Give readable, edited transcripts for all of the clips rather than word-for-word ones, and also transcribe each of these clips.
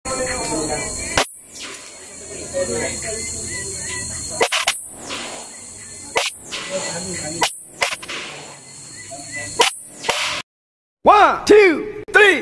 One, two, three.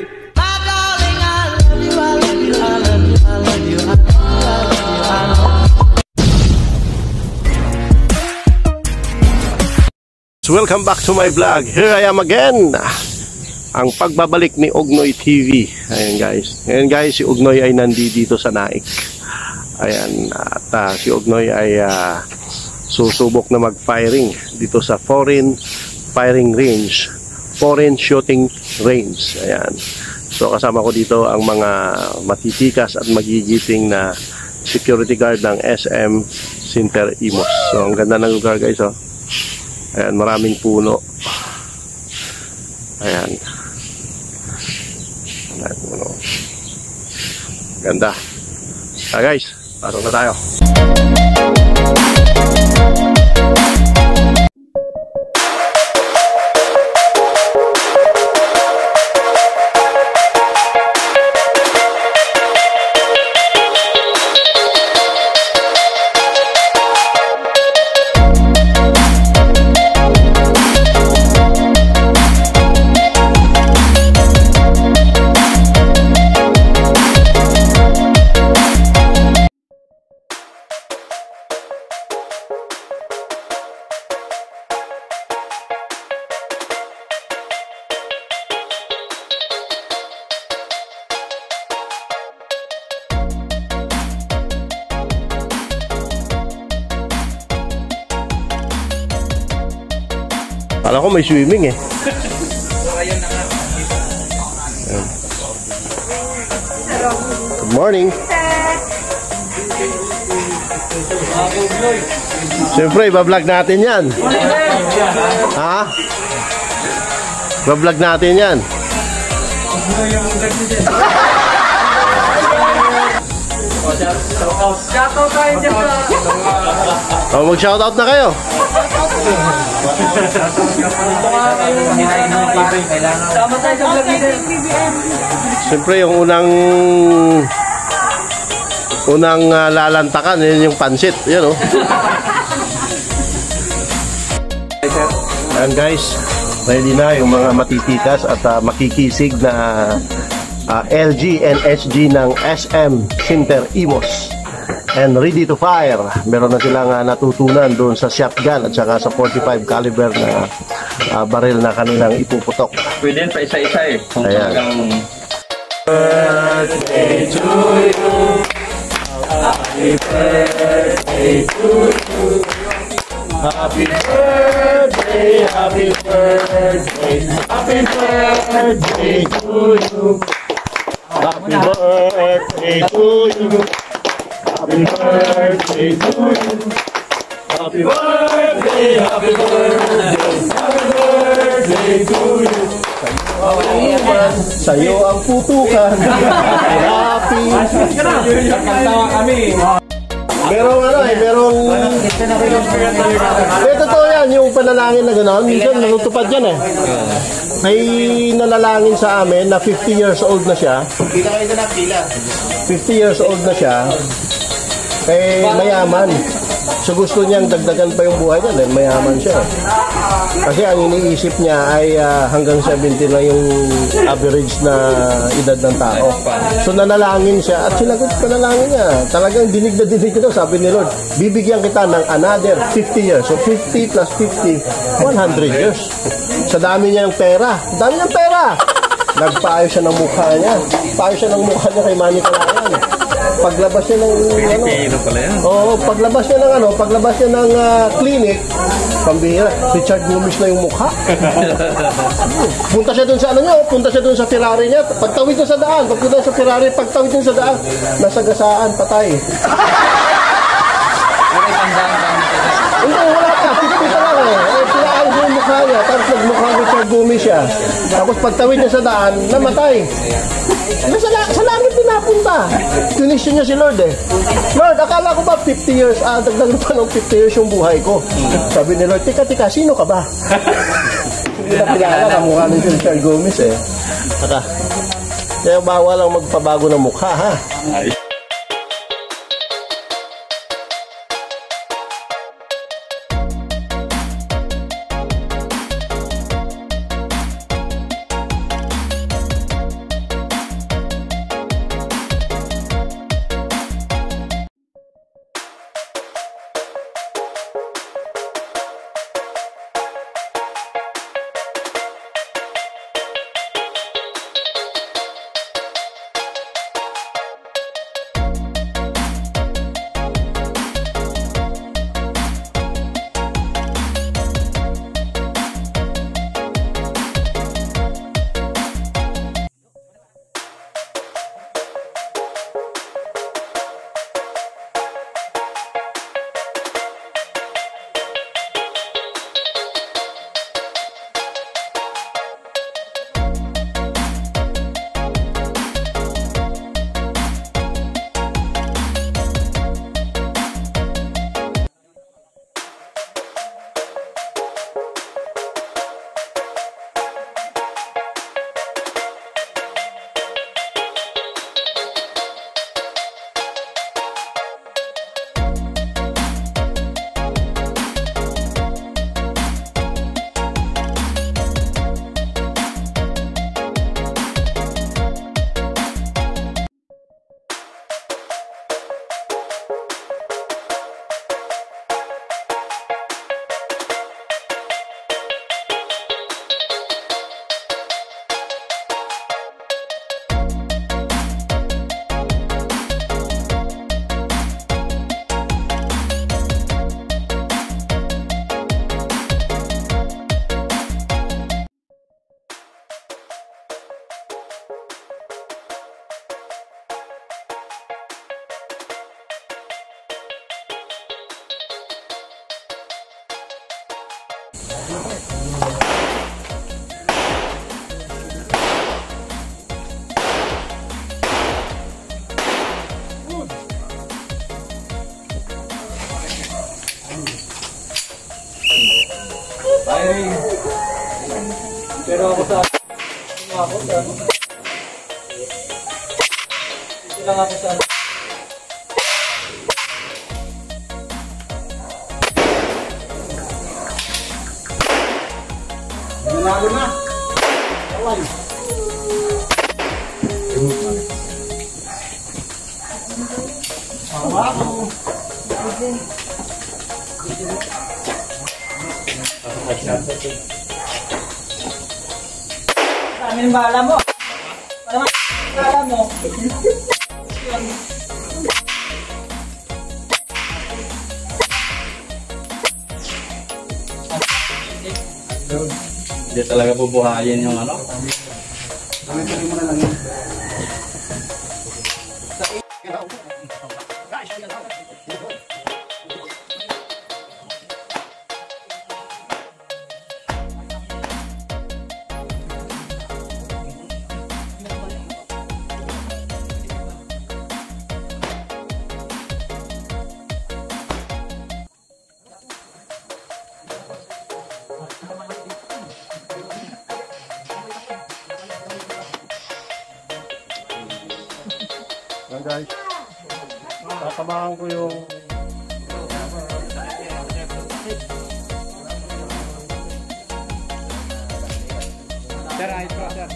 Welcome back to my vlog. Here I am again. Ang pagbabalik ni Ugnoy TV. Ayan guys. Ngayon guys, si Ugnoy ay nandito sa Naik. Ayan. At si Ugnoy ay susubok na mag-firing dito sa foreign firing range. Foreign shooting range. Ayan. So kasama ko dito ang mga matitikas at magigiting na security guard ng SM Center Imus. So ang ganda ng lugar guys, oh. Ayan, maraming puno. Ayan. Ganda. Guys, pasok na tayo. Kala ko may swimming eh. Good morning. Siyempre, iba-vlog natin yan. Ha? Iba-vlog natin yan. Shoutout tayo dyan. Mag-shoutout na kayo. Sama tayo sa vlog nito. Siyempre, yung unang lalantakan, yun yung pansit. Yan, oh. Ayan guys, ready na yung mga matitikas at makikisig na LG and SG ng SM Center Imus. And ready to fire. Meron na silang natutunan doon sa shotgun at saka sa 45 caliber na baril na kanilang ipuputok. Pwede pa isa-isa eh. Ayan. Birthday to you. Happy birthday to you. Happy birthday, happy birthday, happy birthday to you. Happy birthday to you. Happy birthday to you. Happy birthday, happy birthday, happy birthday to you. Sa'yo ang putukan. Happy. Kantawa kami. Merong totoo yan, yung panalangin na gano'n, minsan natutupad yan eh. May nanalangin sa amin na 50 years old na siya. 50 years old na siya. Mayaman. So gusto niyang dagdagan pa yung buhay niya dahil mayaman siya. Kasi ang iniisip niya ay hanggang 70 na yung average na edad ng tao. So nanalangin siya at sinagot panalangin niya. Talagang dinig na dinig ito, sabi ni Lord, bibigyan kita ng another 50 years. So 50 plus 50, 100 years. Sa dami niya ng pera. Dami niyang pera. Nagpaayos siya ng mukha niya. Paayos siya ng mukha niya kay Manny Calayan. Paglabas niya ng paglabas niya ng clinic, pambihira, Richard Gomez na yung mukha. Punta siya dun sa Ferrari niya, pagtawid niya sa daan, pagpunta sa Ferrari, pagtawid niya sa daan, nasagasaan, patay. Hindi, wala pa, kita lang eh. Pinaayos yung mukha niya, tapos nagmukha Richard Gomez siya. Tapos pagtawid niya sa daan, namatay. Sa langit din napunta. Tunisyon niya si Lord eh. Lord, akala ko ba 50 years, dagdagan pa ng 50 years yung buhay ko. Sabi ni Lord, tika, sino ka ba? Hindi na kilala, kamukha ni Richard Gomez eh. Kaya bawal ang magpabago ng mukha, ha? Ay. Ay, pero ako sa ako sa ito lang ako sa nanalo na. Away. Away. Kami ng bala mo. Para bala mo. Hindi talaga bubuhayin yung ano. Tuloy mo na lang yun. Yan guys, tatamahan ko yung Sir, ayos pa, sir.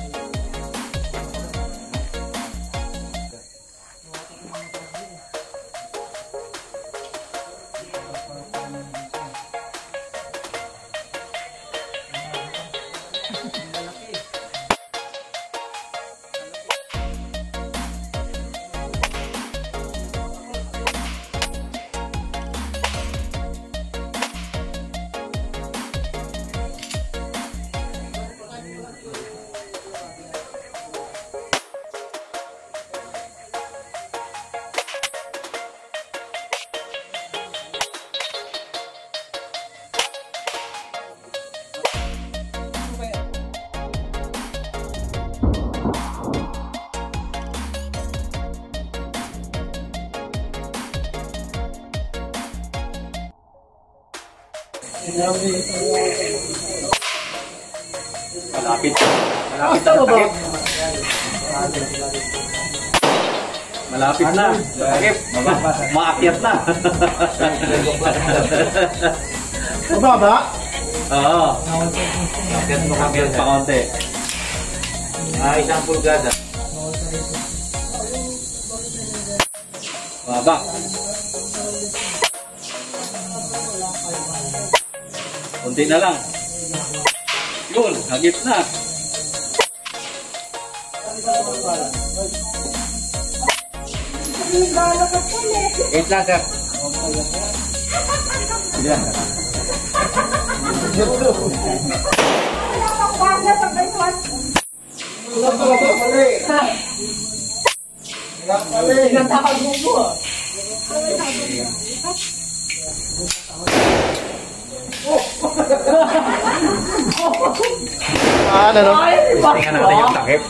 Malapit. Malapit na sakit. Malapit na. Sakip. Maakyat na. Mababa? Oo. Akyat pa konti. Isang pulgada. Baba. Kunti na lang. Yun, hagip na. Wait lang, sir. Ano? Tingnan natin yung takip.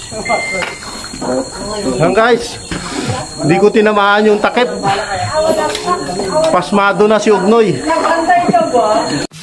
Yan guys, hindi ko tinamaan yung takip. Pasmado na si Ugnoy. Nakantay ka ba?